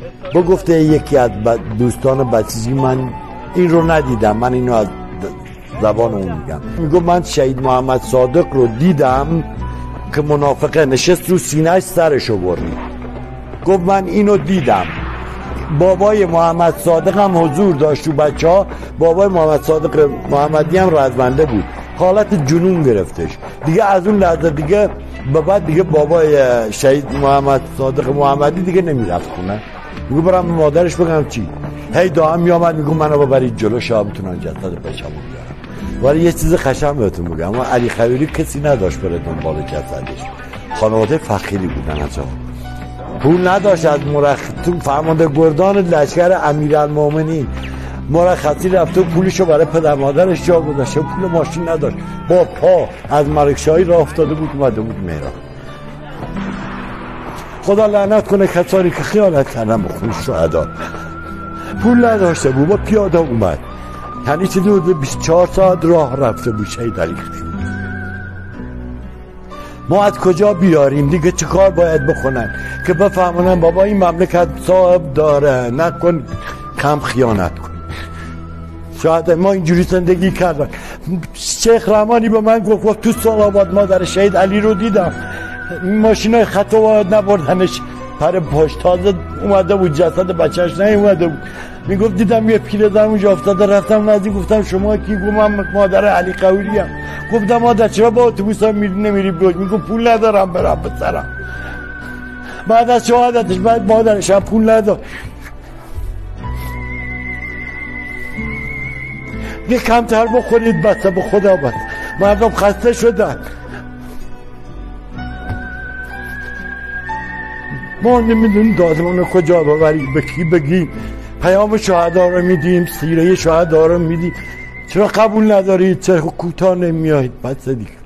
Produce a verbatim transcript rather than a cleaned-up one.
با گفته یکی از دوستان بچگی من این رو ندیدم، من اینو از زبان اون میگم، میگم من شهید محمد صادق رو دیدم که منافقه نشست رو سینه‌اش سرشو برید. گفت من اینو دیدم. بابای محمد صادق هم حضور داشت تو بچه ها. بابای محمد صادق محمدی هم رزمنده بود، حالت جنون گرفتش دیگه. از اون لحظه دیگه به بعد دیگه بابای شهید محمد صادق محمدی دیگه نمیرفت خونه. میگو برم مادرش بگم چی، هی دائم میامد میگو منو ببرید جلو شامتون جسد بچه‌مو بیارم. ولی یه چیز قشنگ بهتون میگم، اما علی خیری کسی نداشت بره دنبال جسدش. خانواده فقیری بودن، اصلا پول نداشت. از مرخصی فرمانده گردان لشکر امیرالمومنین مرخصی رفته پولشو برای پدر مادرش جا گذاشته، پول ماشین نداشت، با پا از ملکشاهی راه افتاده بود اومده بود مهران. خدا لعنت کنه کسانی که خیانت کردن به خون شهدا. پول نداشته بود، با پیاده اومد، یعنی چیزی بود بیست و چهار ساعت راه رفته بود شهید علی خیری. ما از کجا بیاریم دیگه؟ چه کار باید بکنن که بفهمونن بابا این مملکت صاحب داره، نکن کم خیانت کن. شاید ما اینجوری زندگی کردن. شیخ رحمانی به من گفت گفت تو سالاباد مادر شهید علی رو دیدم، ماشینای خطا باید نبردنش پر پاش، تازه اومده بود جسد بچهش نیومده بود. میگفت دیدم یه پیرزن اونجا افتاده، رفتم نزدیک گفتم شما کی؟ گفت من مادر علی خیری ام. گفتم مادر چرا با اتوبوس ها میری نمیری بیاد؟ میگفت پول ندارم برم پسرم. بعد از شهادتش بعد مادرش هم پول نداشت. یه کمتر بخورید بسته به خدا بس، مردم خسته شدن. ما نمیدونیم دادمون کجا ببریم، به کی بگیم؟ پیام شهدا رو میدیم، سیره شهدا رو میدیم، چرا قبول ندارید؟ چرا کوتاه نمیایید؟ بس دیگه